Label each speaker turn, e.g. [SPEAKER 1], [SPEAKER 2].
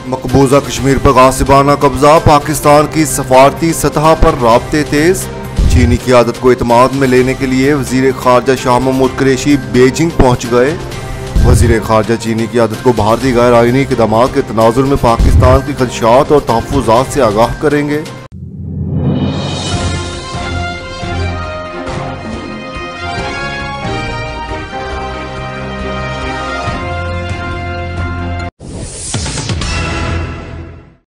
[SPEAKER 1] मकबूजा कश्मीर पर गासिबाना कब्जा, पाकिस्तान की सफारती सतह पर राब्ते तेज। चीनी की आदत को इत्माद में लेने के लिए वजीर खारजा शाह महमूद कुरैशी बीजिंग पहुंच गए। वजीर खारजा चीनी की आदत को भारतीय गैर आईनी इक़दामात के तनाजुर में पाकिस्तान के खदशात और तहफ़्फ़ुज़ात से आगाह करेंगे।